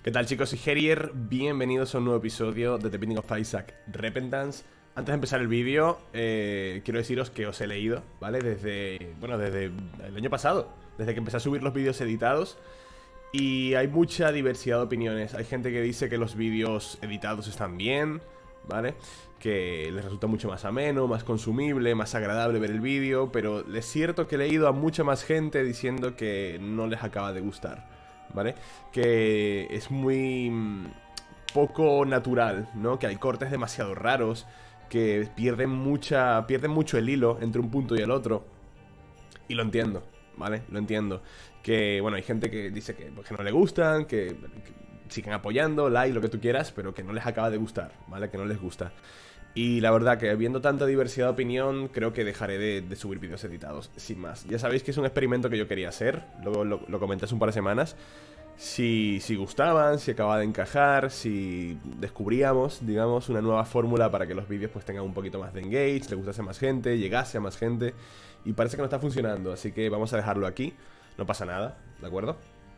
¿Qué tal, chicos? Soy Herier, bienvenidos a un nuevo episodio de The Binding of Isaac Repentance. Antes de empezar el vídeo, quiero deciros que os he leído, ¿vale? Desde el año pasado, desde que empecé a subir los vídeos editados. Y hay mucha diversidad de opiniones. Hay gente que dice que los vídeos editados están bien, ¿vale? Que les resulta mucho más ameno, más consumible, más agradable ver el vídeo. Pero es cierto que he leído a mucha más gente diciendo que no les acaba de gustar, ¿vale? Que es muy poco natural, ¿no? Que hay cortes demasiado raros, que pierden mucho el hilo entre un punto y el otro. Y lo entiendo, ¿vale? Lo entiendo. Que, bueno, hay gente que dice que no le gustan, que sigan apoyando, like, lo que tú quieras, pero que no les acaba de gustar, ¿vale? Que no les gusta. Y la verdad que viendo tanta diversidad de opinión, creo que dejaré de subir vídeos editados, sin más. Ya sabéis que es un experimento que yo quería hacer, luego lo comenté hace un par de semanas. Si gustaban, si acababa de encajar, si descubríamos, digamos, una nueva fórmula para que los vídeos pues tengan un poquito más de engage, le gustase a más gente, llegase a más gente. Y parece que no está funcionando, así que vamos a dejarlo aquí. No pasa nada, ¿de acuerdo?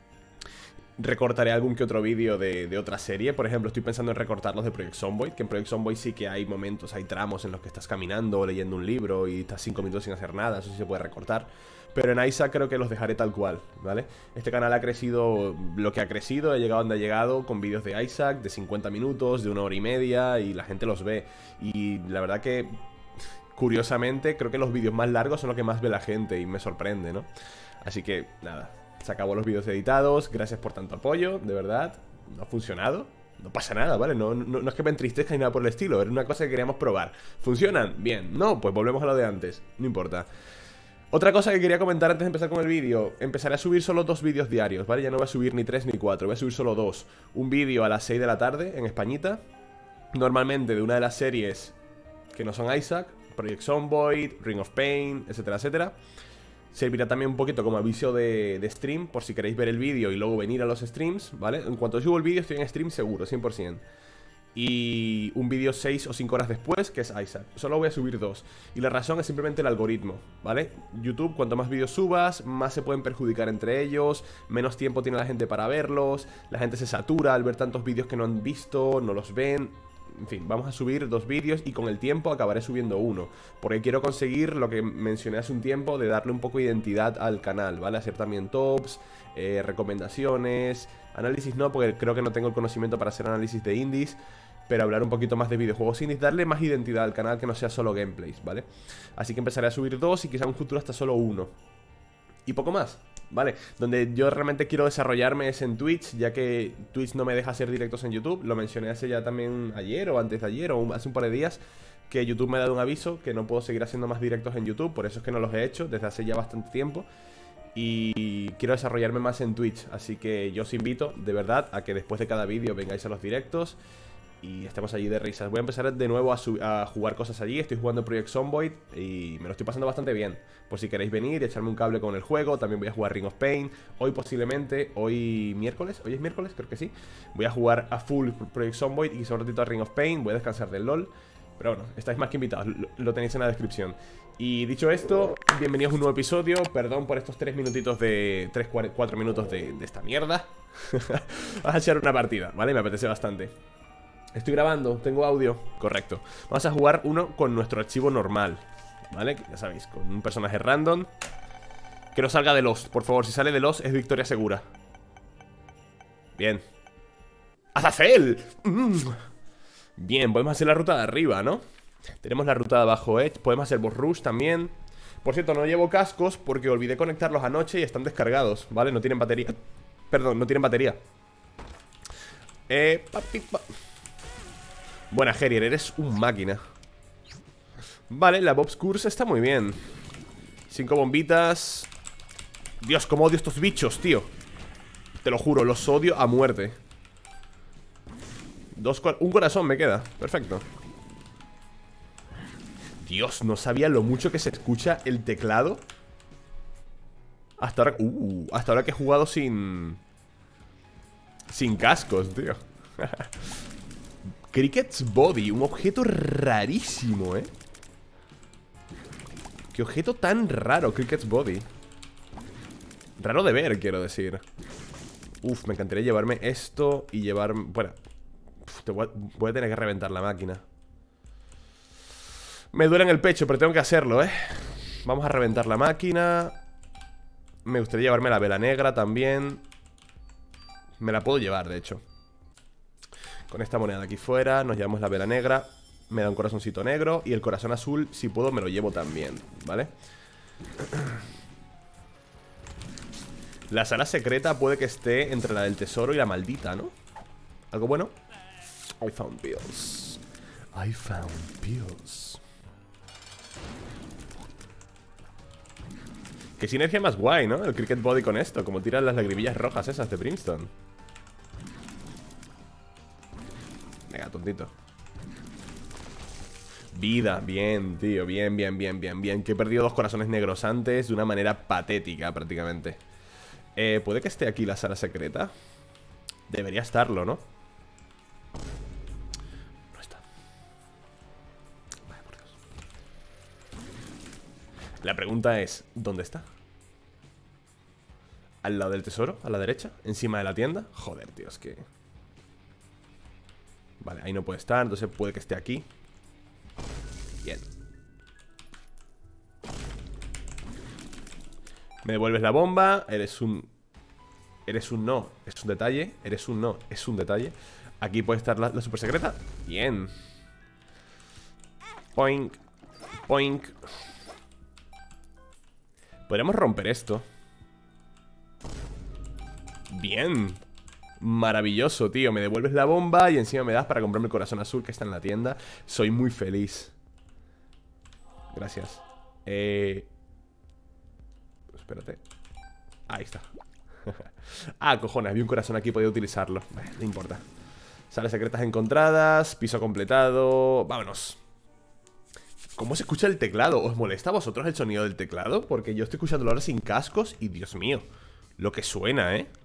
Recortaré algún que otro vídeo de otra serie. Por ejemplo, estoy pensando en recortar los de Project Zomboid. Que en Project Zomboid sí que hay momentos, hay tramos en los que estás caminando o leyendo un libro y estás 5 minutos sin hacer nada. Eso sí se puede recortar. Pero en Isaac creo que los dejaré tal cual, ¿vale? Este canal ha crecido lo que ha crecido, ha llegado donde ha llegado, con vídeos de Isaac de 50 minutos, de 1 hora y media, y la gente los ve. Y la verdad que, curiosamente, creo que los vídeos más largos son los que más ve la gente y me sorprende, ¿no? Así que, nada, se acabó los vídeos editados. Gracias por tanto apoyo, de verdad. No ha funcionado, no pasa nada, ¿vale? No es que me entristezca ni nada por el estilo. Era una cosa que queríamos probar. ¿Funcionan? Bien. No, pues volvemos a lo de antes. No importa. Otra cosa que quería comentar antes de empezar con el vídeo. Empezaré a subir solo 2 vídeos diarios, ¿vale? Ya no voy a subir ni 3 ni 4, voy a subir solo 2. Un vídeo a las 6 de la tarde en Españita, normalmente de una de las series que no son Isaac, Project Zomboid, Ring of Pain, etcétera, etcétera. Servirá también un poquito como aviso de stream, por si queréis ver el vídeo y luego venir a los streams, ¿vale? En cuanto subo el vídeo estoy en stream seguro, 100%. Y un vídeo 6 o 5 horas después, que es Isaac. Solo voy a subir 2. Y la razón es simplemente el algoritmo, ¿vale? YouTube, cuanto más vídeos subas, más se pueden perjudicar entre ellos, menos tiempo tiene la gente para verlos, la gente se satura al ver tantos vídeos que no han visto, no los ven. En fin, vamos a subir 2 vídeos y con el tiempo acabaré subiendo 1. Porque quiero conseguir lo que mencioné hace un tiempo, de darle un poco de identidad al canal, ¿vale? Hacer también tops, recomendaciones, análisis no, porque creo que no tengo el conocimiento para hacer análisis de indies. Pero hablar un poquito más de videojuegos indies, darle más identidad al canal, que no sea solo gameplays, ¿vale? Así que empezaré a subir 2 y quizá en un futuro hasta solo 1. Y poco más, ¿vale? Donde yo realmente quiero desarrollarme es en Twitch, ya que Twitch no me deja hacer directos en YouTube. Lo mencioné hace ya también ayer o antes de ayer o hace un par de días, que YouTube me ha dado un aviso que no puedo seguir haciendo más directos en YouTube. Por eso es que no los he hecho desde hace ya bastante tiempo. Y quiero desarrollarme más en Twitch. Así que yo os invito, de verdad, a que después de cada vídeo vengáis a los directos y estemos allí de risas. Voy a empezar de nuevo a jugar cosas allí. Estoy jugando Project Zomboid y me lo estoy pasando bastante bien. Por si queréis venir y echarme un cable con el juego. También voy a jugar Ring of Pain. Hoy posiblemente, hoy miércoles, hoy es miércoles, creo que sí. Voy a jugar a full Project Zomboid y quizá un ratito a Ring of Pain. Voy a descansar del LOL. Pero bueno, estáis más que invitados, lo tenéis en la descripción. Y dicho esto, bienvenidos a un nuevo episodio. Perdón por estos 3 minutitos de... 4 minutos de esta mierda. Vamos a echar una partida, ¿vale? Me apetece bastante. Estoy grabando, tengo audio, correcto. Vamos a jugar uno con nuestro archivo normal, ¿vale? Ya sabéis, con un personaje random. Que no salga de Lost, por favor. Si sale de Lost es victoria segura. Bien. ¡Azazel! Bien, podemos hacer la ruta de arriba, ¿no? Tenemos la ruta de abajo, ¿eh? Podemos hacer boss rush también. Por cierto, no llevo cascos porque olvidé conectarlos anoche y están descargados, ¿vale? No tienen batería. Perdón, no tienen batería. Buena, Herier, eres un máquina. Vale, la Bob's Curse está muy bien. 5 bombitas. Dios, cómo odio estos bichos, tío. Te lo juro, los odio a muerte. Un corazón me queda, perfecto. Dios, no sabía lo mucho que se escucha el teclado hasta ahora que he jugado sin cascos, tío. Cricket's Body, un objeto rarísimo, ¿eh? Qué objeto tan raro, Cricket's Body. Raro de ver, quiero decir. Uf, me encantaría llevarme esto y llevarme... Bueno, voy a tener que reventar la máquina. Me duele en el pecho, pero tengo que hacerlo, ¿eh? Vamos a reventar la máquina. Me gustaría llevarme la vela negra también. Me la puedo llevar, de hecho. Con esta moneda de aquí fuera nos llevamos la vela negra. Me da un corazoncito negro. Y el corazón azul, si puedo, me lo llevo también, ¿vale? La sala secreta puede que esté entre la del tesoro y la maldita, ¿no? ¿Algo bueno? I found pills. I found pills. Qué sinergia más guay, ¿no? El Cricket Body con esto. Como tiran las lagrimillas rojas esas de Brimstone. Venga, tontito. Vida, bien, tío. Bien, bien, bien, bien, bien. Que he perdido 2 corazones negros antes de una manera patética, prácticamente. ¿Puede que esté aquí la sala secreta? Debería estarlo, ¿no? No está. Vaya por Dios. La pregunta es, ¿dónde está? ¿Al lado del tesoro? ¿A la derecha? ¿Encima de la tienda? Joder, tío, es que... Vale, ahí no puede estar, entonces puede que esté aquí. Bien. Me devuelves la bomba. Eres un... Eres un no. Es un detalle. Eres un no. Es un detalle. Aquí puede estar la super secreta. Bien. Poink. Poink. Podríamos romper esto. Bien. Maravilloso, tío. Me devuelves la bomba y encima me das para comprarme el corazón azul que está en la tienda. Soy muy feliz. Gracias. Espérate. Ahí está. Ah, cojones, había un corazón aquí, podía utilizarlo. No importa. Salas secretas encontradas. Piso completado. Vámonos. ¿Cómo se escucha el teclado? ¿Os molesta a vosotros el sonido del teclado? Porque yo estoy escuchándolo ahora sin cascos y, Dios mío, lo que suena, ¿eh?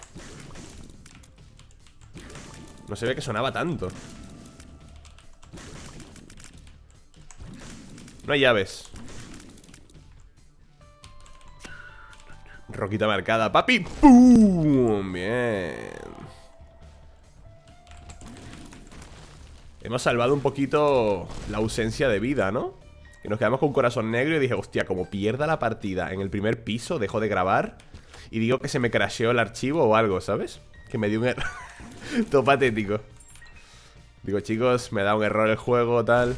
No se ve que sonaba tanto. No hay llaves. Roquita marcada, papi. ¡Pum! Bien. Hemos salvado un poquito la ausencia de vida, ¿no? Que nos quedamos con un corazón negro y dije, hostia, como pierda la partida en el primer piso, dejo de grabar y digo que se me crasheó el archivo o algo, ¿sabes? Que me dio un error. Todo patético. Digo, chicos, me da un error el juego, tal.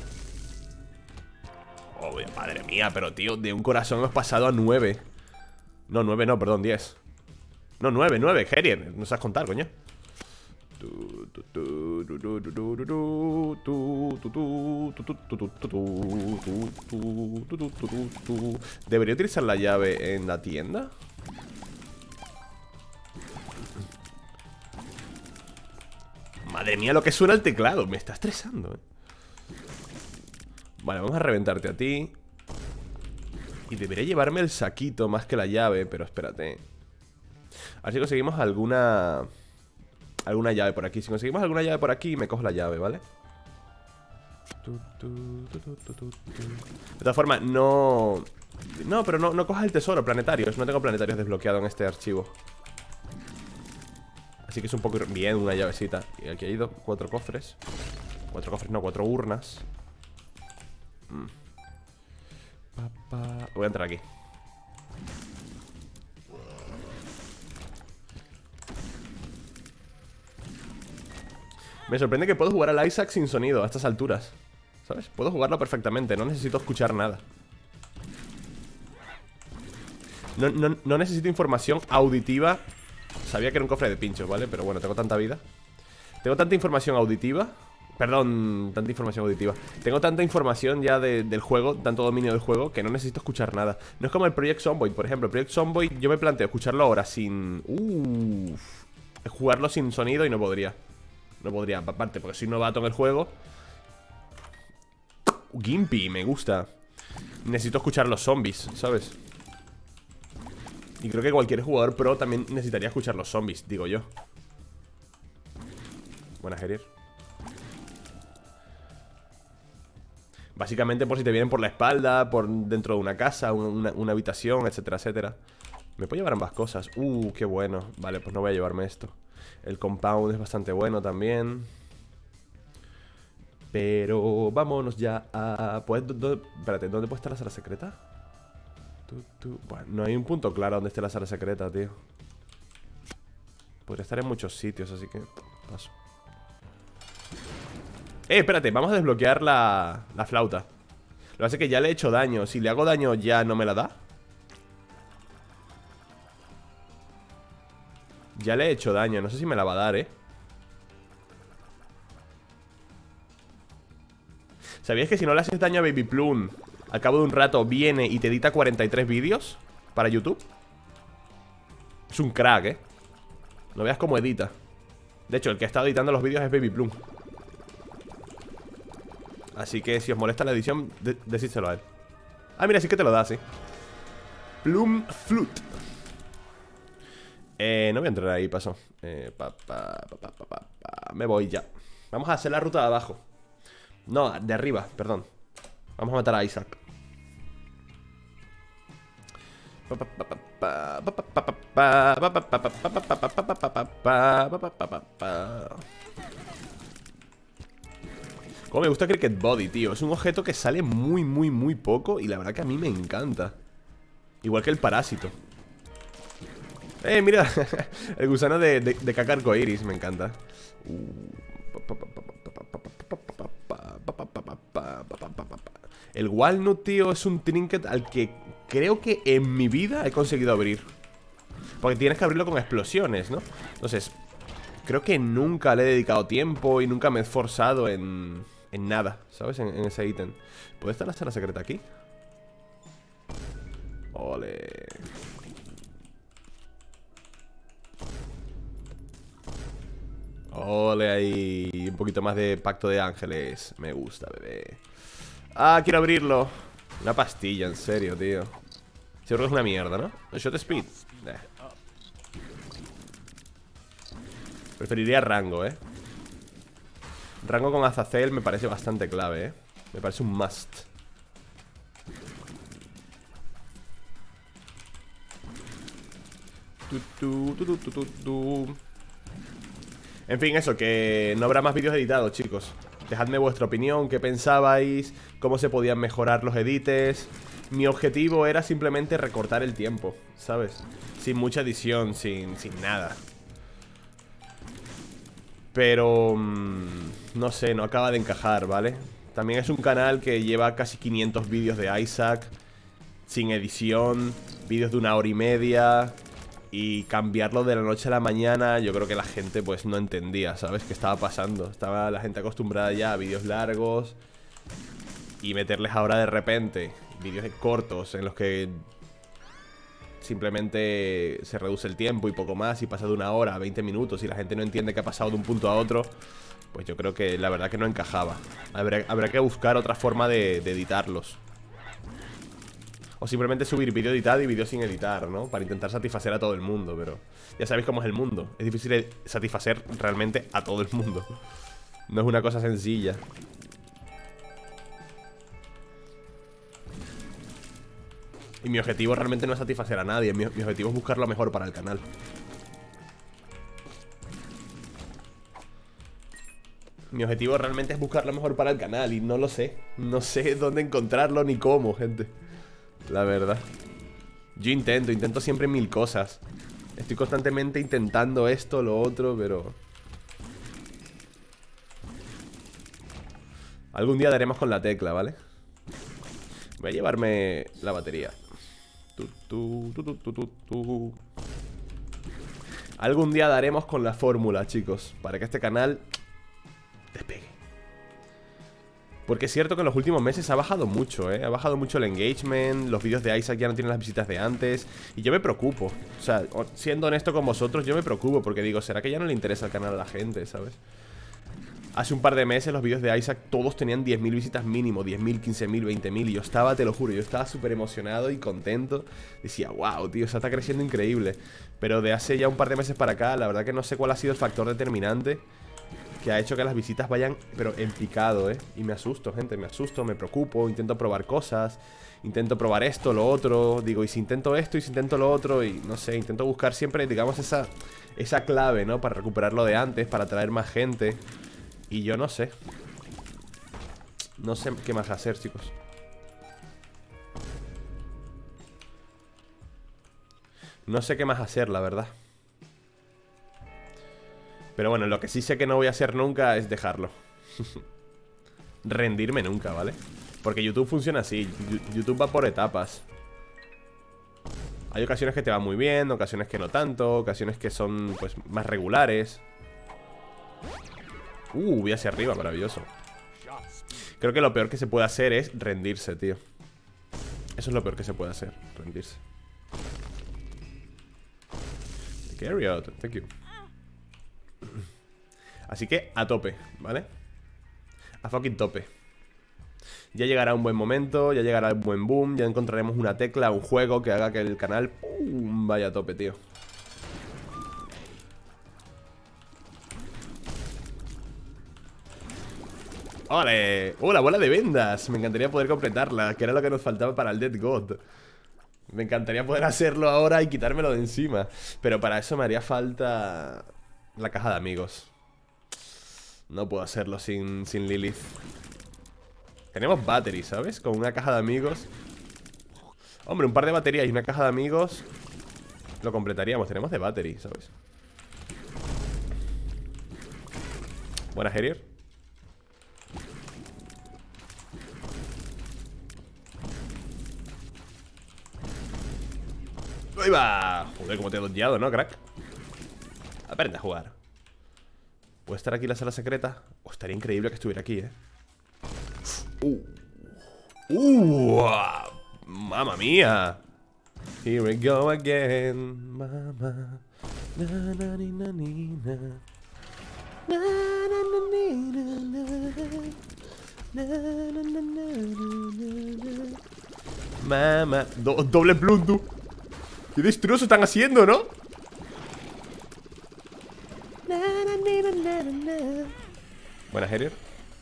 Oh, madre mía, pero tío, de un corazón hemos pasado a 9. No, 9 no, perdón, 10. No, 9, 9, Herier, no sabes contar, coño. ¿Debería utilizar la llave en la tienda? Madre mía, lo que suena el teclado. Me está estresando, Vale, vamos a reventarte a ti. Y debería llevarme el saquito más que la llave, pero espérate. A ver si conseguimos alguna llave por aquí. Si conseguimos alguna llave por aquí, me cojo la llave, ¿vale? De todas formas, no... No, pero no cojas el tesoro, planetarios. No tengo planetarios desbloqueados en este archivo. Así que es un poco... Bien, una llavecita. Y aquí ha ido 4 cofres. 4 cofres, no, 4 urnas. Voy a entrar aquí. Me sorprende que puedo jugar al Isaac sin sonido a estas alturas, ¿sabes? Puedo jugarlo perfectamente, no necesito escuchar nada. No necesito información auditiva. Sabía que era un cofre de pinchos, ¿vale? Pero bueno, tengo tanta vida. Tengo tanta información auditiva. Perdón, tanta información auditiva. Tengo tanta información ya del juego, tanto dominio del juego, que no necesito escuchar nada. No es como el Project Zomboid, por ejemplo. El Project Zomboid yo me planteo escucharlo ahora sin... jugarlo sin sonido y no podría. No podría, aparte, porque soy novato en el juego. Gimpy, me gusta. Necesito escuchar los zombies, ¿sabes? Y creo que cualquier jugador pro también necesitaría escuchar los zombies, digo yo. Buenas, Herier. Básicamente por si te vienen por la espalda, por dentro de una casa, una habitación, etcétera, etcétera. Me puedo llevar ambas cosas. Qué bueno. Vale, pues no voy a llevarme esto. El compound es bastante bueno también. Pero vámonos ya a... Pues, espérate, ¿dónde puede estar la sala secreta? Bueno, no hay un punto claro donde esté la sala secreta, tío. Podría estar en muchos sitios, así que paso. Espérate, vamos a desbloquear la flauta. Lo que pasa es que ya le he hecho daño. Si le hago daño ya no me la da. Ya le he hecho daño, no sé si me la va a dar, ¿Sabías que si no le haces daño a Baby Plum, al cabo de un rato viene y te edita 43 vídeos para YouTube? Es un crack, No veas cómo edita. De hecho, el que ha estado editando los vídeos es Baby Plum. Así que si os molesta la edición, decídselo a él. Ah, mira, sí que te lo da, sí. Plum Flute. No voy a entrar ahí, paso. Me voy ya. Vamos a hacer la ruta de abajo. No, de arriba, perdón. Vamos a matar a Isaac. Como me gusta Cricket Body, tío. Es un objeto que sale muy poco. Y la verdad que a mí me encanta. Igual que el parásito. Mira. El gusano de caca arcoiris, me encanta. El Walnut, tío, es un trinket al que creo que en mi vida he conseguido abrir. Porque tienes que abrirlo con explosiones, ¿no? Entonces, creo que nunca le he dedicado tiempo y nunca me he esforzado en nada, ¿sabes? En ese ítem. ¿Puede estar la sala secreta aquí? Ole. Ole ahí. Un poquito más de pacto de ángeles. Me gusta, bebé. Ah, quiero abrirlo. Una pastilla, en serio, tío. Seguro que es una mierda, ¿no? Shot speed. Preferiría rango, Rango con Azazel me parece bastante clave, Me parece un must. En fin, eso, que no habrá más vídeos editados, chicos. Dejadme vuestra opinión, qué pensabais, cómo se podían mejorar los edites. Mi objetivo era simplemente recortar el tiempo, ¿sabes? Sin mucha edición, sin nada. Pero... no sé, no acaba de encajar, ¿vale? También es un canal que lleva casi 500 vídeos de Isaac, sin edición, vídeos de 1 hora y media. Y cambiarlo de la noche a la mañana, yo creo que la gente pues no entendía, ¿sabes? ¿Qué estaba pasando? Estaba la gente acostumbrada ya a vídeos largos. Y meterles ahora de repente vídeos cortos en los que simplemente se reduce el tiempo y poco más, y pasa de 1 hora a 20 minutos y la gente no entiende qué ha pasado de un punto a otro. Pues yo creo que la verdad que no encajaba. Habrá que buscar otra forma de editarlos. O simplemente subir vídeo editado y vídeo sin editar, ¿no? Para intentar satisfacer a todo el mundo, pero ya sabéis cómo es el mundo. Es difícil satisfacer realmente a todo el mundo. No es una cosa sencilla. Y mi objetivo realmente no es satisfacer a nadie. Mi objetivo es buscar lo mejor para el canal. Mi objetivo realmente es buscar lo mejor para el canal y no lo sé. No sé dónde encontrarlo ni cómo, gente. La verdad. Yo intento siempre 1000 cosas. Estoy constantemente intentando esto, lo otro, pero... algún día daremos con la tecla, ¿vale? Voy a llevarme la batería. Algún día daremos con la fórmula, chicos, para que este canal despegue. Porque es cierto que en los últimos meses ha bajado mucho, Ha bajado mucho el engagement. Los vídeos de Isaac ya no tienen las visitas de antes. Y yo me preocupo. O sea, siendo honesto con vosotros, yo me preocupo. Porque digo, ¿será que ya no le interesa el canal a la gente, ¿sabes? Hace un par de meses los vídeos de Isaac todos tenían 10.000 visitas mínimo, 10.000, 15.000, 20.000. Y yo estaba, te lo juro, yo estaba súper emocionado y contento. Decía, wow, tío, eso está creciendo increíble. Pero de hace ya un par de meses para acá, la verdad que no sé cuál ha sido el factor determinante que ha hecho que las visitas vayan, pero en picado, Y me asusto, gente, me asusto, me preocupo, intento probar cosas. intento probar esto, lo otro. Digo, y si intento esto, y si intento lo otro. Y no sé, intento buscar siempre, digamos, esa clave, ¿no? Para recuperar lo de antes, para atraer más gente. Y yo no sé. No sé qué más hacer, chicos. No sé qué más hacer, la verdad. Pero bueno, lo que sí sé que no voy a hacer nunca es dejarlo. Rendirme nunca, ¿vale? Porque YouTube funciona así. YouTube va por etapas. Hay ocasiones que te va muy bien, ocasiones que no tanto, ocasiones que son, pues, más regulares. Voy hacia arriba, maravilloso. Creo que lo peor que se puede hacer es rendirse, tío. Eso es lo peor que se puede hacer, rendirse. Carry out, thank you. Así que a tope, ¿vale? A fucking tope. Ya llegará un buen momento, ya llegará un buen boom, ya encontraremos una tecla, un juego que haga que el canal vaya a tope, tío. ¡Ole! ¡Oh, la bola de vendas! Me encantaría poder completarla, que era lo que nos faltaba para el Dead God. Me encantaría poder hacerlo ahora y quitármelo de encima. Pero para eso me haría falta la caja de amigos. No puedo hacerlo sin Lilith. Tenemos battery, ¿sabes? Con una caja de amigos. Hombre, un par de baterías y una caja de amigos lo completaríamos. Tenemos de battery, ¿sabes? Buena, Harrier. ¡Ahí va! Joder, cómo te he dondeado, ¿no, crack? Aprende a jugar. ¿Puede estar aquí la sala secreta? Estaría increíble que estuviera aquí, ¿eh? ¡Mamma mía! Here we go again, mama. Na, na, ni, na, ni, na. Na, na, na, ni, na, na. Na, na, na, na, na. Mamá. Doble plum, tú. Qué destrozos están haciendo, ¿no? Buena, Harrier.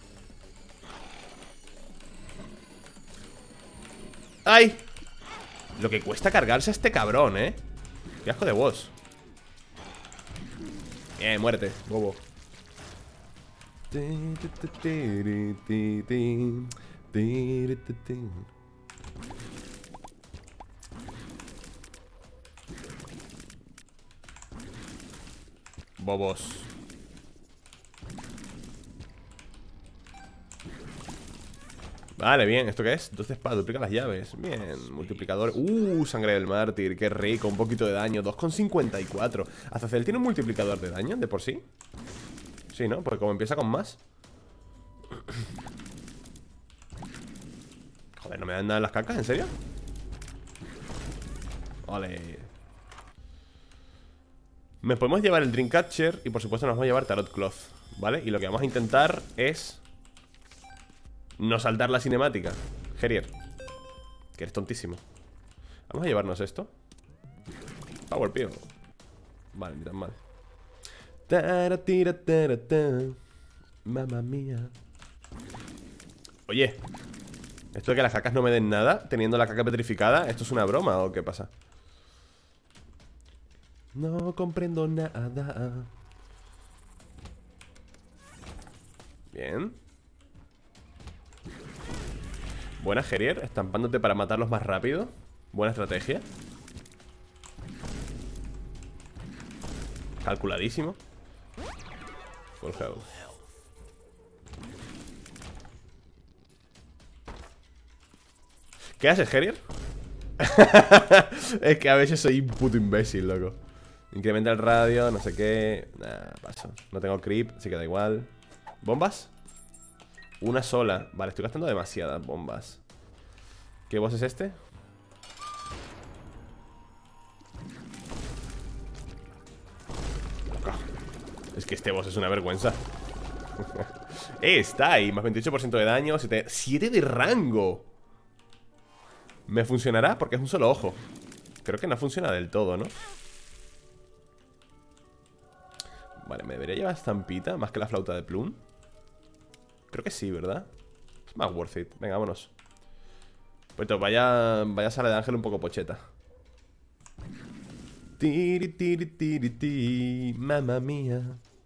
¡Ay! Lo que cuesta cargarse a este cabrón, ¿eh? Qué asco de boss. Bien, muérete, bobo. Bobos. Vale, bien, ¿esto qué es? 12 espadas, duplica las llaves. Bien, multiplicador. Sangre del mártir, qué rico, un poquito de daño. 2,54. ¿Azazel tiene un multiplicador de daño de por sí? Sí, ¿no? Porque como empieza con más. Joder, ¿no me dan nada las cacas? ¿En serio? Vale. Me podemos llevar el Dreamcatcher y por supuesto nos vamos a llevar Tarot Cloth, ¿vale? Y lo que vamos a intentar es no saltar la cinemática. Harrier, que eres tontísimo. Vamos a llevarnos esto. Power Peel. Vale, ni tan mal. Mamma mía. Oye, esto de que las cacas no me den nada teniendo la caca petrificada, ¿esto es una broma o qué pasa? No comprendo nada. Bien. Buena, Harrier, estampándote para matarlos más rápido. Buena estrategia. Calculadísimo. Full health. ¿Qué haces, Harrier? Es que a veces soy un puto imbécil, loco. Incrementa el radio, no sé qué. Nah, paso. No tengo creep, así que da igual. ¿Bombas? Una sola. Vale, estoy gastando demasiadas bombas. ¿Qué boss es este? Es que este boss es una vergüenza. Está ahí, más 28% de daño, 7 de rango. ¿Me funcionará? Porque es un solo ojo. Creo que no funciona del todo, ¿no? Vale, ¿me debería llevar estampita más que la flauta de Plum? Creo que sí, ¿verdad? Es más worth it. Venga, vámonos. Pues vaya sala de ángel un poco pocheta. Tiri, tiri, tiri, tiri, mamma mía.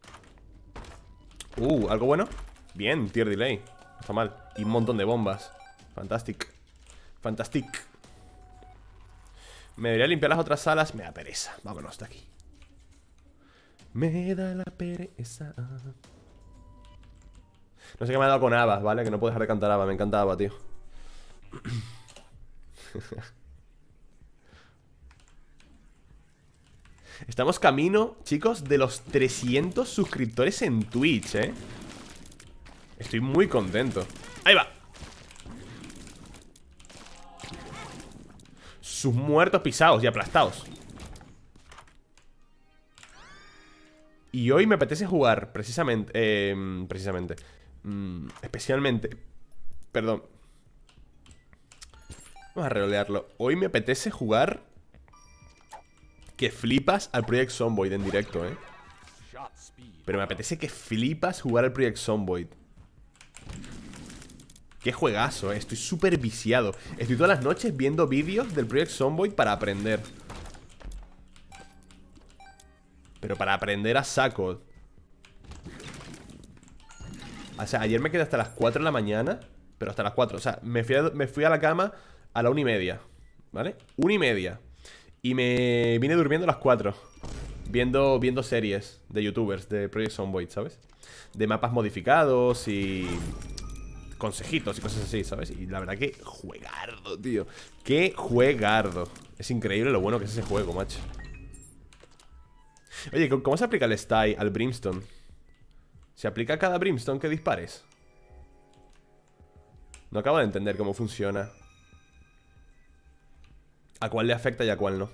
¿Algo bueno? Bien, tier delay. No está mal. Y un montón de bombas. Fantastic. Fantastic. Me debería limpiar las otras salas. Me da pereza. Vámonos de aquí. Me da la pereza. No sé qué me ha dado con Ava, ¿vale? Que no puedo dejar de cantar Ava. Me encanta Ava, tío. Estamos camino, chicos, de los 300 suscriptores en Twitch, ¿eh? Estoy muy contento. ¡Ahí va! Sus muertos pisados y aplastados. Y hoy me apetece jugar especialmente. Perdón. Vamos a regolearlo. Hoy me apetece jugar que flipas al Project Zomboid en directo, ¿eh? Pero me apetece que flipas jugar al Project Zomboid. Qué juegazo, ¿eh? Estoy súper viciado. Estoy todas las noches viendo vídeos del Project Zomboid para aprender. Pero para aprender a saco. O sea, ayer me quedé hasta las 4 de la mañana. Pero hasta las 4, o sea, me fui a la cama a la 1:30, ¿vale? 1:30. Y me vine durmiendo a las 4 viendo series de youtubers de Project Zomboid, ¿sabes? De mapas modificados y consejitos y cosas así, ¿sabes? Y la verdad que juegardo, tío. Qué juegardo. Es increíble lo bueno que es ese juego, macho. Oye, ¿cómo se aplica el style al Brimstone? ¿Se aplica a cada Brimstone que dispares? No acabo de entender cómo funciona. ¿A cuál le afecta y a cuál no?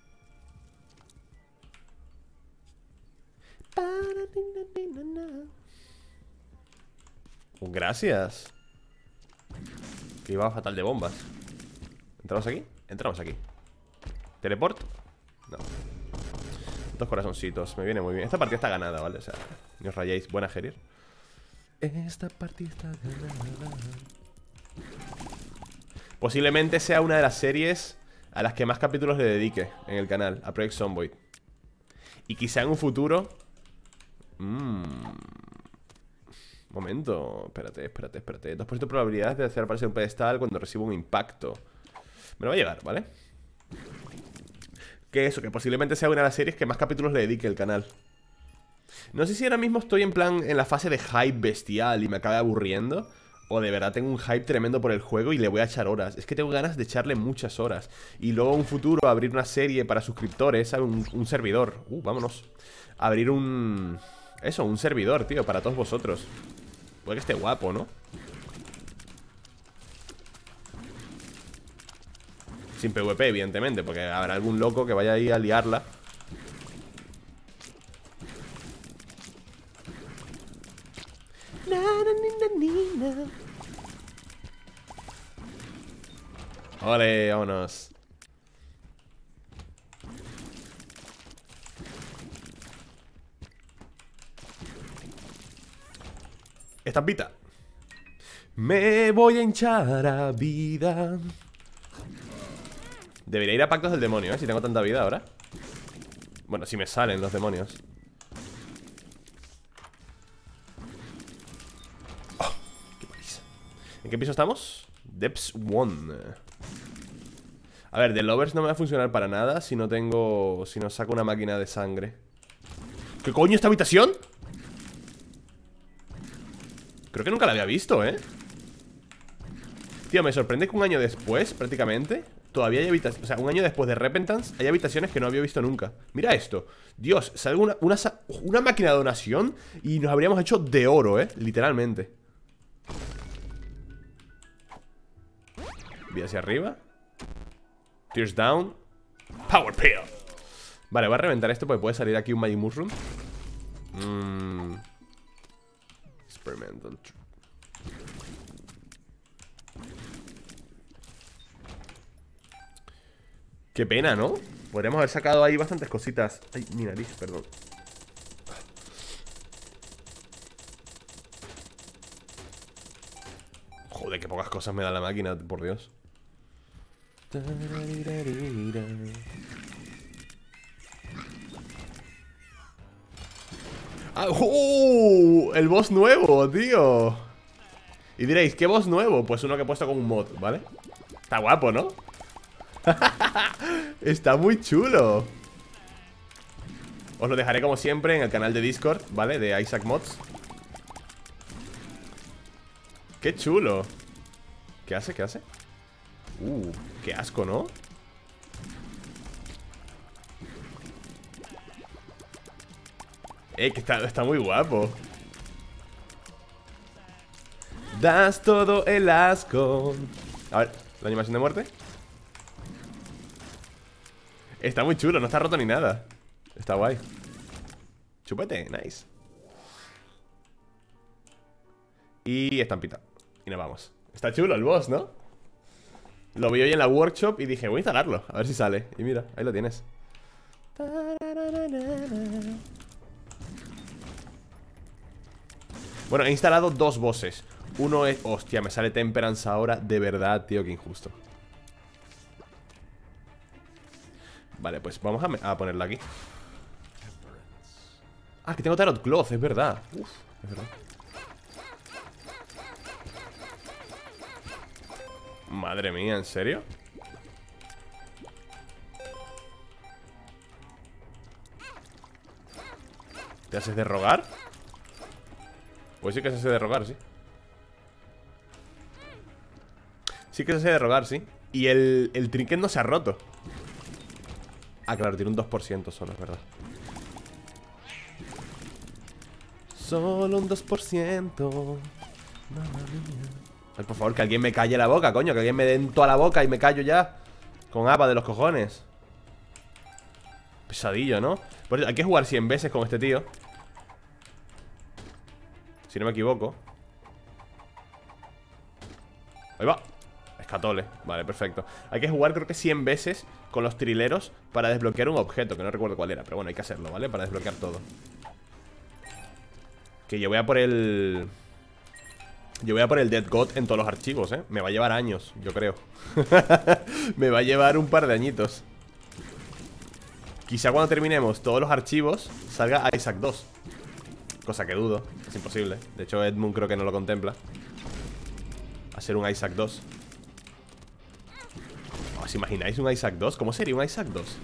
Gracias. Que iba fatal de bombas. ¿Entramos aquí? Entramos aquí. ¿Teleport? No. 2 corazoncitos, me viene muy bien. Esta partida está ganada, ¿vale? O sea, no os rayéis. Buena, Gerir. Esta partida está ganada. Posiblemente sea una de las series a las que más capítulos le dedique en el canal, a Project Zomboid. Y quizá en un futuro... Momento, espérate. 2% de probabilidades de hacer aparecer un pedestal cuando recibo un impacto. Me lo voy a llevar, ¿vale? Que eso, que posiblemente sea una de las series que más capítulos le dedique el canal. No sé si ahora mismo estoy en plan en la fase de hype bestial y me acaba aburriendo, o de verdad tengo un hype tremendo por el juego y le voy a echar horas. Es que tengo ganas de echarle muchas horas. Y luego en un futuro abrir una serie para suscriptores, ¿sabes? Un servidor. Vámonos. Abrir un... Eso, un servidor, tío, para todos vosotros. Puede que esté guapo, ¿no? Sin PvP, evidentemente, porque habrá algún loco que vaya ahí a liarla. Ole, vámonos. Estampita. Me voy a hinchar a vida. Debería ir a pactos del demonio, ¿eh? Si tengo tanta vida ahora. Bueno, si me salen los demonios. Oh, qué marisa. ¿En qué piso estamos? Depths 1. A ver, The Lovers no me va a funcionar para nada si no tengo... Si no saco una máquina de sangre. ¿Qué coño esta habitación? Creo que nunca la había visto, ¿eh? Tío, me sorprende que un año después, prácticamente, todavía hay habitaciones. O sea, un año después de Repentance, hay habitaciones que no había visto nunca. Mira esto. Dios, sale una máquina de donación y nos habríamos hecho de oro, ¿eh? Literalmente. Voy hacia arriba. Tears down. Power Pill. Vale, voy a reventar esto porque puede salir aquí un Magic Mushroom. Experimental. Qué pena, ¿no? Podríamos haber sacado ahí bastantes cositas. Ay, mi nariz, perdón. Joder, qué pocas cosas me da la máquina, por Dios. Ah, el boss nuevo, tío. Y diréis, ¿qué boss nuevo? Pues uno que he puesto con un mod, ¿vale? Está guapo, ¿no? Está muy chulo. Os lo dejaré como siempre en el canal de Discord, ¿vale? De Isaac Mods. ¡Qué chulo! ¿Qué hace? ¿Qué hace? Qué asco, ¿no? Que está muy guapo. Das todo el asco. A ver, la animación de muerte. Está muy chulo, no está roto ni nada. Está guay. Chupete, nice. Y estampita. Y nos vamos. Está chulo el boss, ¿no? Lo vi hoy en la workshop y dije, voy a instalarlo, a ver si sale. Y mira, ahí lo tienes. Bueno, he instalado dos bosses. Uno es... Hostia, me sale Temperance ahora. De verdad, tío, qué injusto. Vale, pues vamos a ponerla aquí. Ah, que tengo Tarot Cloth, es verdad. Uf, es verdad. Madre mía, ¿en serio? ¿Te haces de rogar? Pues sí que se hace de rogar, sí. Sí que se hace de rogar, sí. Y el trinket no se ha roto. Ah, claro, tiene un 2% solo, es verdad. Solo un 2%. Ay, por favor, que alguien me calle la boca, coño. Que alguien me dé en toda la boca y me callo ya. Con apa de los cojones. Pesadillo, ¿no? Por eso, hay que jugar 100 veces con este tío. Si no me equivoco. Ahí va. Escatole, vale, perfecto. Hay que jugar creo que 100 veces con los trileros para desbloquear un objeto, que no recuerdo cuál era. Pero bueno, hay que hacerlo, ¿vale? Para desbloquear todo. Que yo voy a por el... Yo voy a por el Dead God en todos los archivos, ¿eh? Me va a llevar años, yo creo. Me va a llevar un par de añitos. Quizá cuando terminemos todos los archivos salga Isaac 2. Cosa que dudo, es imposible. De hecho Edmund creo que no lo contempla. Hacer un Isaac 2. ¿Os imagináis un Isaac 2? ¿Cómo sería un Isaac 2?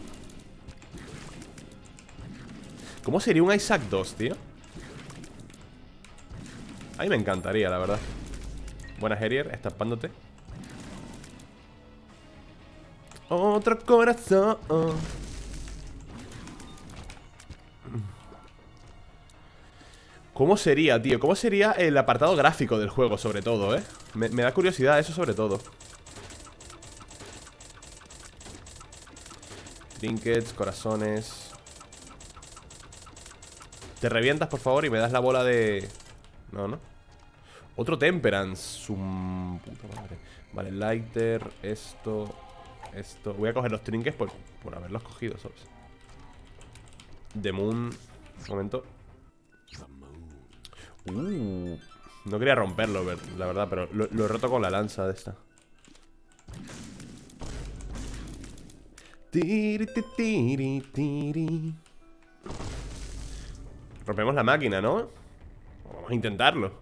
¿Cómo sería un Isaac 2, tío? A mí me encantaría, la verdad. Buena, Harrier, estampándote. Otro corazón. ¿Cómo sería, tío? ¿Cómo sería el apartado gráfico del juego, sobre todo, eh? Me da curiosidad eso, sobre todo. Trinkets, corazones. Te revientas, por favor, y me das la bola de... No, no. Otro Temperance. Su puta madre. Vale, lighter, esto. Voy a coger los trinkets por haberlos cogido, ¿sabes? The Moon. Un momento. No quería romperlo, la verdad, pero lo he roto con la lanza de esta. Rompemos la máquina, ¿no? Vamos a intentarlo.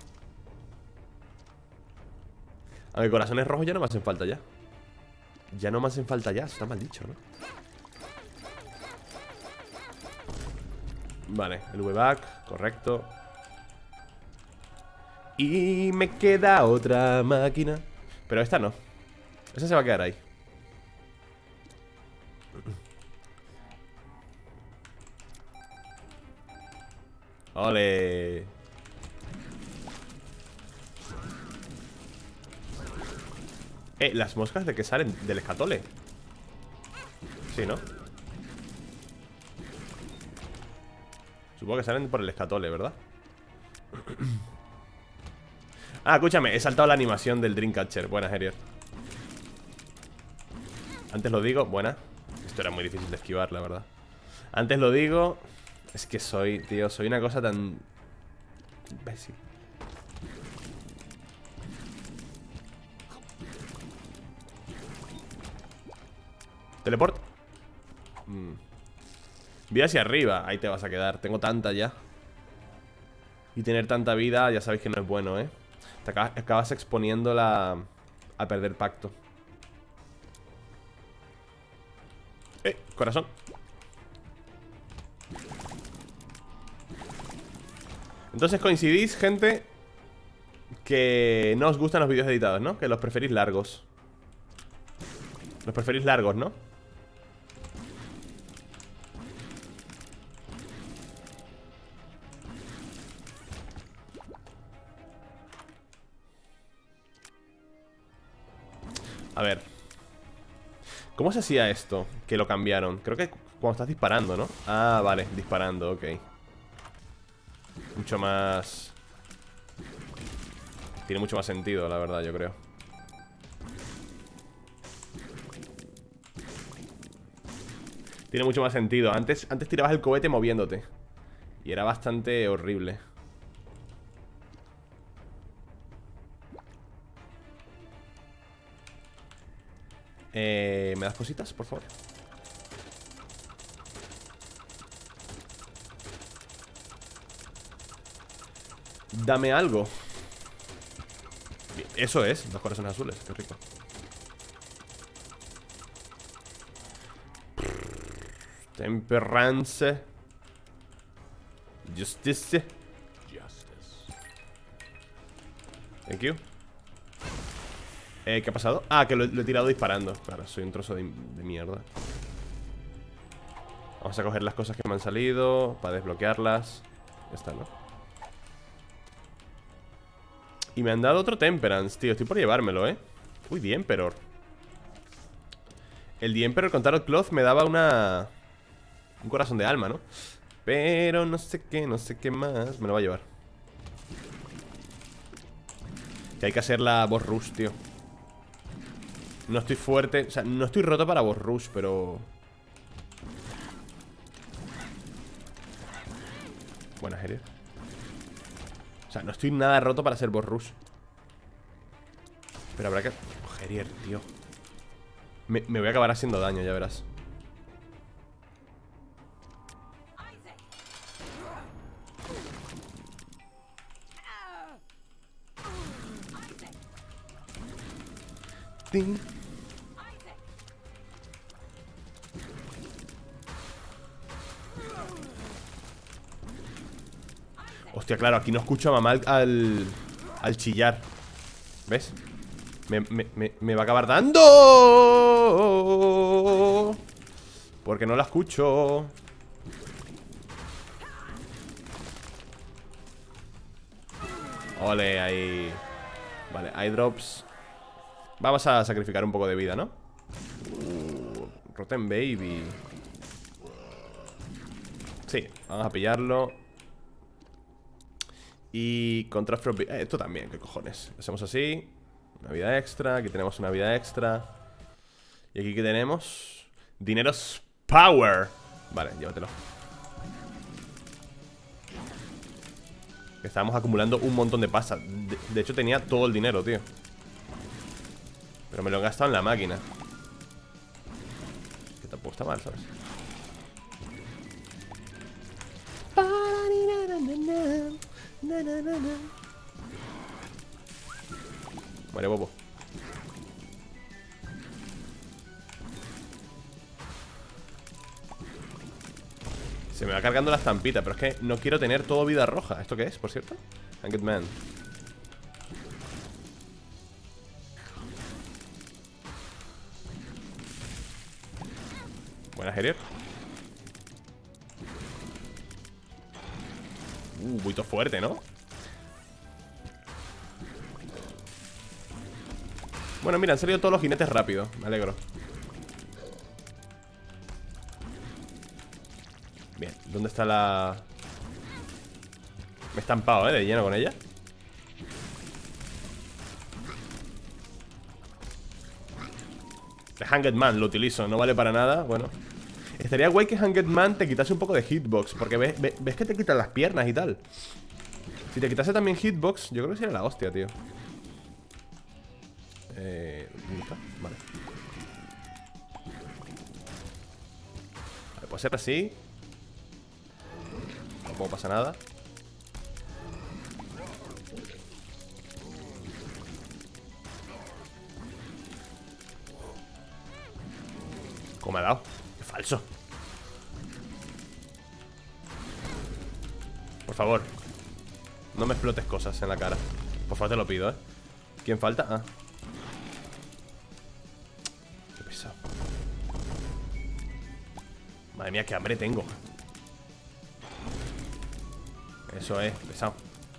Aunque corazones rojos ya no me hacen falta ya. Ya no me hacen falta ya, está mal dicho, ¿no? Vale, el V-Back, correcto. Y me queda otra máquina. Pero esta no. Esa se va a quedar ahí. ¡Ole! Las moscas de que salen del escatole. Sí, ¿no? Supongo que salen por el escatole, ¿verdad? Ah, escúchame, he saltado la animación del Dreamcatcher. Buena, Harrier. Antes lo digo, buena. Esto era muy difícil de esquivar, la verdad. Antes lo digo. Es que soy, tío, soy una cosa tan... imbécil. Teleport. Vida hacia arriba. Ahí te vas a quedar. Tengo tanta ya. Y tener tanta vida ya sabéis que no es bueno, ¿eh? Te acabas exponiéndola a perder pacto. Corazón. Entonces coincidís, gente, que no os gustan los vídeos editados, ¿no? Que los preferís largos. Los preferís largos, ¿no? A ver. ¿Cómo se hacía esto? Que lo cambiaron. Creo que cuando estás disparando, ¿no? Ah, vale, disparando, ok. Mucho más... Tiene mucho más sentido, la verdad, yo creo. Tiene mucho más sentido. Antes tirabas el cohete moviéndote. Y era bastante horrible. ¿Me das cositas, por favor? Dame algo. Bien, eso es, 2 corazones azules, qué rico. Temperance. Justice. Thank you. ¿Qué ha pasado? Ah, que lo he tirado disparando. Claro, soy un trozo de mierda. Vamos a coger las cosas que me han salido para desbloquearlas. Ya está, ¿no? Y me han dado otro Temperance, tío. Estoy por llevármelo, ¿eh? Uy, The Emperor. El The Emperor con Tarot Cloth me daba un corazón de alma, ¿no? Pero no sé qué más. Me lo va a llevar. Que hay que hacer la boss rush, tío. No estoy fuerte, o sea, no estoy roto para boss rush, pero... Buena, Herier. O sea, no estoy nada roto para hacer boss rush. Pero habrá que... Oh, Herier, tío. Me voy a acabar haciendo daño, ya verás. Ting. Hostia, claro, aquí no escucho a mamá al chillar. ¿Ves? Me va a acabar dando. Porque no la escucho. Ole, ahí. Vale, eye drops. Vamos a sacrificar un poco de vida, ¿no? Rotten Baby. Sí, vamos a pillarlo. Y contra esto también, ¿qué cojones? Hacemos así. Una vida extra, aquí tenemos una vida extra. Y aquí que tenemos Dineros Power. Vale, llévatelo. Estábamos acumulando un montón de pasta. De hecho tenía todo el dinero, tío. Pero me lo he gastado en la máquina. Que tampoco está mal, ¿sabes? Muere, bobo. Se me va cargando la estampita, pero es que no quiero tener todo vida roja. ¿Esto qué es, por cierto? Hanged Man. Buena, Herier. Buito fuerte, ¿no? Bueno, mira, han salido todos los jinetes rápido. Me alegro. Bien, ¿dónde está la...? Me he estampado, de lleno con ella. El Hanged Man lo utilizo, no vale para nada. Bueno, estaría guay que Hanged Man te quitase un poco de hitbox, porque ves que te quitan las piernas y tal. Si te quitase también hitbox, yo creo que sería la hostia, tío. ¿Dónde está? Vale. puede ser así. Tampoco pasa nada. ¿Cómo me ha dado? ¡Qué falso! Por favor, no me explotes cosas en la cara. Por favor, te lo pido, ¿eh? ¿Quién falta? Ah. Qué pesado. Madre mía, qué hambre tengo. Eso es, pesado.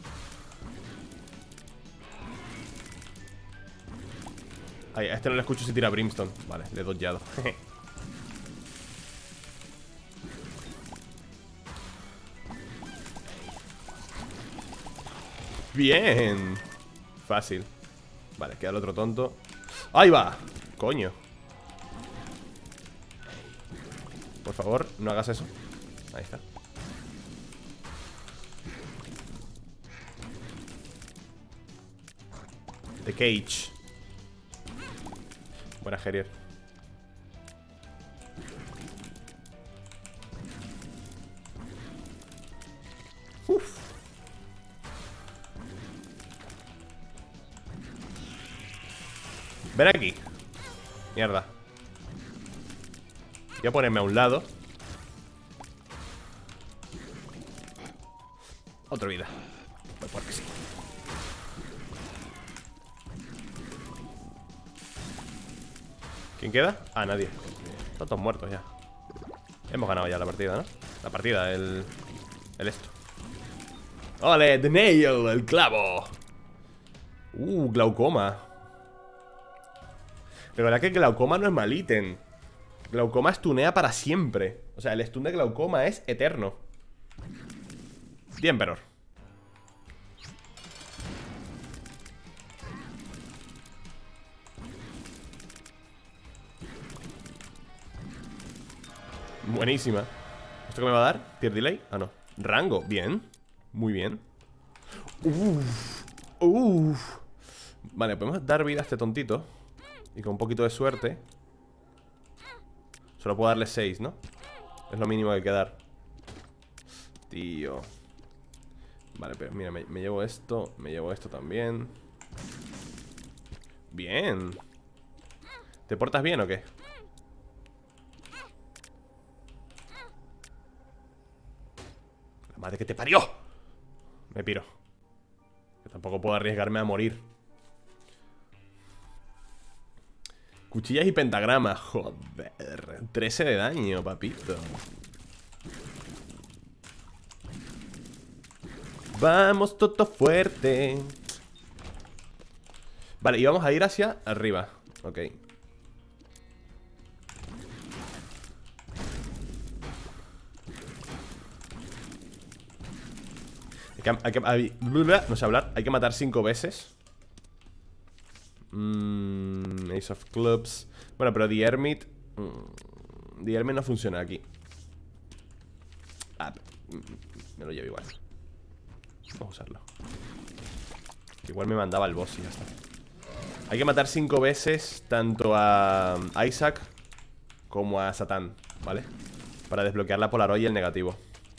Ay, a este no le escucho si tira Brimstone. Vale, le he dodgeado. Bien. Fácil. Vale, queda el otro tonto. ¡Ahí va! Coño. Por favor, no hagas eso. Ahí está. The Cage. Buena, Gerier. Uf. Ven aquí. Mierda. Voy a ponerme a un lado. Otra vida. Pues porque sí. ¿Quién queda? Ah, nadie. Están todos muertos ya. Hemos ganado ya la partida, ¿no? La partida, el esto. ¡Ole! The Nail, el clavo. Glaucoma. Pero la verdad que glaucoma no es mal ítem. Glaucoma stunea para siempre. O sea, el stun de glaucoma es eterno. The Emperor. Buenísima. ¿Esto qué me va a dar? ¿Tier delay? Ah, no. Rango, bien. Muy bien. Vale, podemos dar vida a este tontito. Y con un poquito de suerte solo puedo darle 6, ¿no? Es lo mínimo que hay que dar. Tío. Vale, pero mira, me llevo esto. Me llevo esto también. Bien. ¿Te portas bien o qué? La madre que te parió. Me piro. Que tampoco puedo arriesgarme a morir. Cuchillas y pentagramas. Joder. 13 de daño, papito. Vamos, Toto fuerte. Vale, y vamos a ir hacia arriba. Ok. No sé hablar. Hay que matar 5 veces. Ace of Clubs. Bueno, pero The Hermit. The Hermit no funciona aquí. Me lo llevo igual. Vamos a usarlo. Igual me mandaba el boss y ya está. Hay que matar 5 veces tanto a Isaac como a Satán, ¿vale? Para desbloquear la Polaroid y el negativo.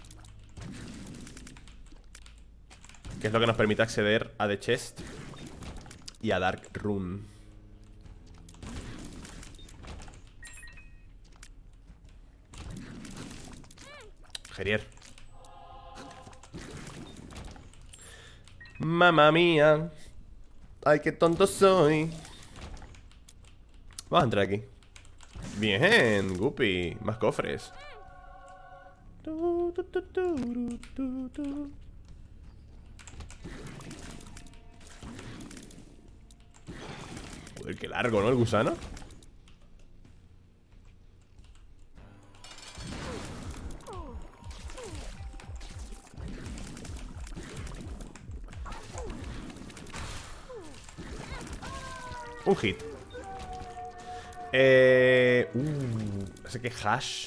Que es lo que nos permite acceder a The Chest y a Dark Rune. Gerier. Mamma mía. Ay, qué tonto soy. Vamos a entrar aquí. Bien, Guppy. Más cofres. Joder, qué largo, ¿no? El gusano. Un hit. Sé que hash.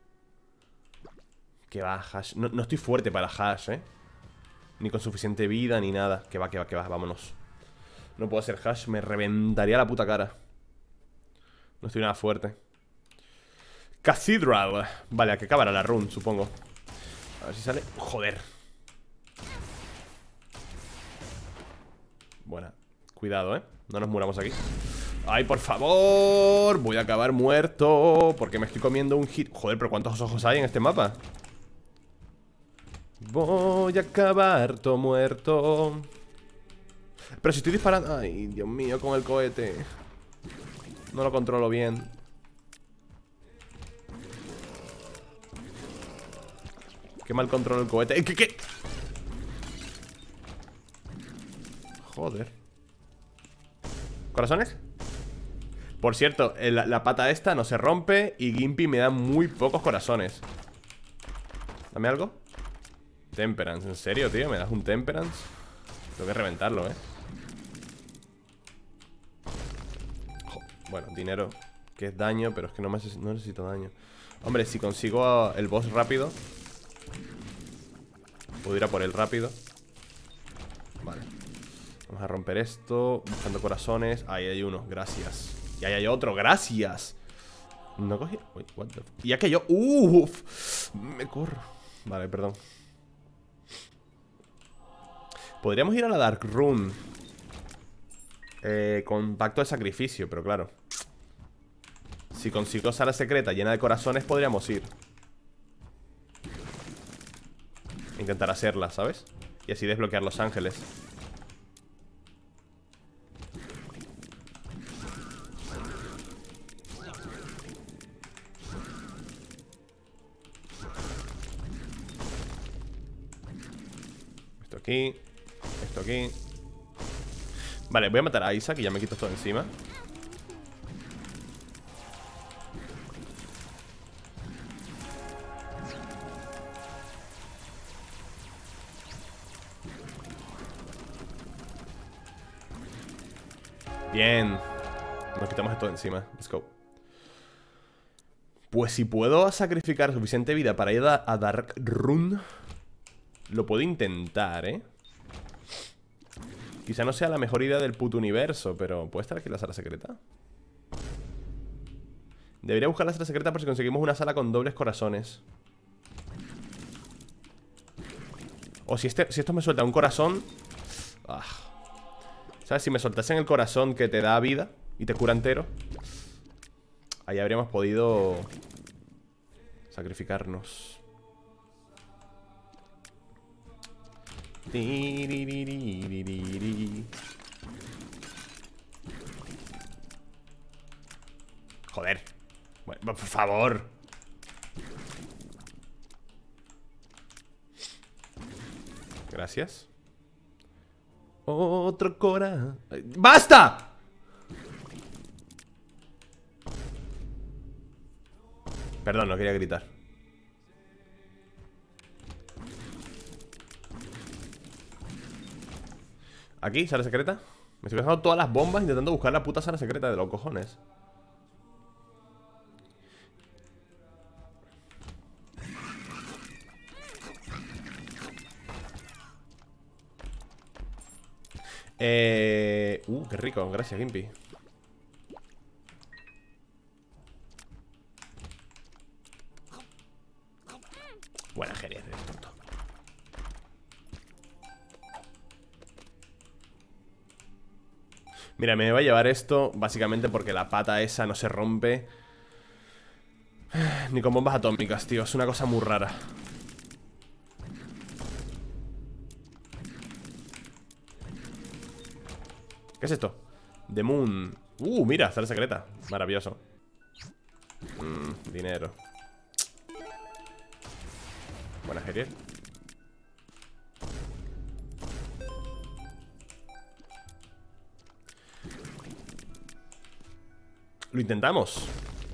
Que va, hash. No estoy fuerte para hash, ni con suficiente vida, ni nada. Que va, vámonos. No puedo hacer hash, me reventaría la puta cara. No estoy nada fuerte. Cathedral. Vale, a que acabará la run, supongo. A ver si sale. Joder. Buena. Cuidado, no nos muramos aquí. Ay, por favor. Voy a acabar muerto porque me estoy comiendo un hit. Joder, pero ¿cuántos ojos hay en este mapa? Voy a acabar todo muerto. Pero si estoy disparando... Ay, Dios mío, con el cohete. No lo controlo bien. Qué mal controlo el cohete. ¿Qué? Joder. ¿Corazones? Por cierto, la pata esta no se rompe y Gimpy me da muy pocos corazones. Dame algo. Temperance, ¿en serio, tío? ¿Me das un Temperance? Tengo que reventarlo, Bueno, dinero, que es daño, pero es que no necesito daño. Hombre, si consigo el boss rápido, puedo ir a por él rápido. Vale. Vamos a romper esto, buscando corazones. Ahí hay uno, gracias. Y ahí hay otro, gracias. No cogí... Uy, what the... Y ya que yo... Uff, me corro. Vale, perdón. Podríamos ir a la Dark Rune con pacto de sacrificio, pero claro, si consigo sala secreta llena de corazones, podríamos ir. Intentar hacerla, ¿sabes? Y así desbloquear los ángeles. Esto aquí. Esto aquí. Vale, voy a matar a Isaac y ya me quito esto de encima. Bien. Nos quitamos esto de encima. Let's go. Pues si puedo sacrificar suficiente vida para ir a Dark Rune, lo puedo intentar, Quizá no sea la mejor idea del puto universo, pero ¿puede estar aquí la sala secreta? Debería buscar la sala secreta por si conseguimos una sala con dobles corazones. O si esto me suelta un corazón. ¿Sabes? Si me soltasen el corazón que te da vida y te cura entero, ahí habríamos podido sacrificarnos. Joder. Bueno, por favor. Gracias. Otro cora. ¡Basta! Perdón, no quería gritar. Aquí, sala secreta. Me estoy dejando todas las bombas intentando buscar la puta sala secreta de los cojones. Qué rico, gracias, Gimpy. Buena genial, eres tonto. Mira, me va a llevar esto básicamente porque la pata esa no se rompe ni con bombas atómicas, tío. Es una cosa muy rara. ¿Qué es esto? The Moon. Mira, sala secreta. Maravilloso. Dinero. Buena Geriel. Lo intentamos.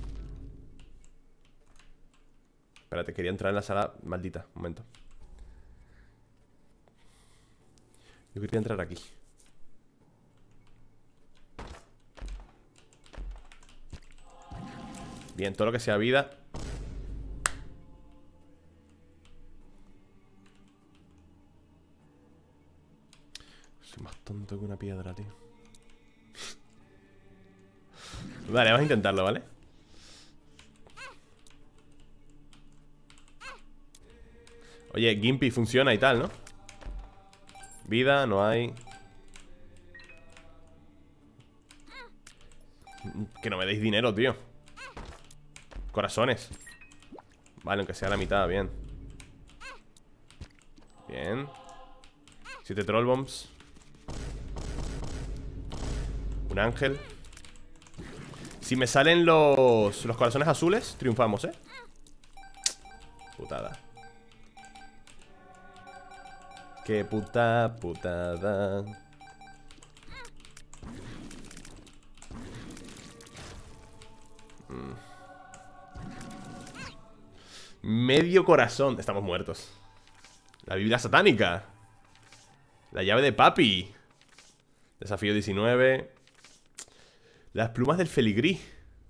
Espérate, quería entrar en la sala maldita. Un momento. Yo quería entrar aquí. Bien, todo lo que sea vida. Soy más tonto que una piedra, tío. Vale, vamos a intentarlo, ¿vale? Oye, Gimpy funciona y tal, ¿no? Vida, no hay. Que no me deis dinero, tío. Corazones. Vale, aunque sea la mitad, bien. Bien. 7 troll bombs. Un ángel. Si me salen los corazones azules, triunfamos, ¿eh? Putada. Qué putada. Medio corazón. Estamos muertos. La Biblia satánica. La llave de papi. Desafío 19. Las plumas del feligrí.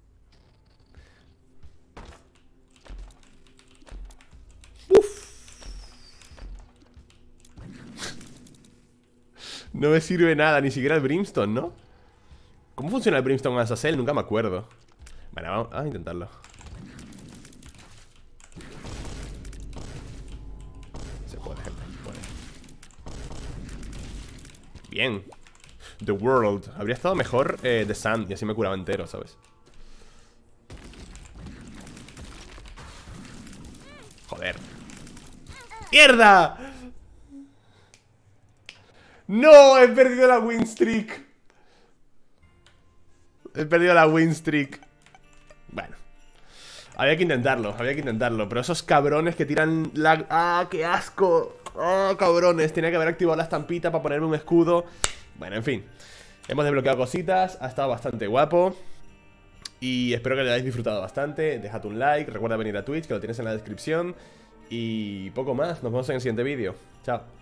No me sirve nada, ni siquiera el Brimstone, ¿no? ¿Cómo funciona el Brimstone en Azazel? Nunca me acuerdo. Vale, vamos a intentarlo. Se puede, gente, se puede. Bien. The World. Habría estado mejor The Sun, y así me curaba entero, ¿sabes? Joder. ¡Mierda! ¡No! He perdido la win streak. He perdido la win streak. Bueno, había que intentarlo, pero esos cabrones que tiran lag... ¡Ah, qué asco! ¡Ah, cabrones! Tenía que haber activado la estampita para ponerme un escudo. Bueno, en fin, hemos desbloqueado cositas. Ha estado bastante guapo. Y espero que lo hayáis disfrutado bastante. Dejad un like, recuerda venir a Twitch, que lo tienes en la descripción. Y poco más, nos vemos en el siguiente vídeo. Chao.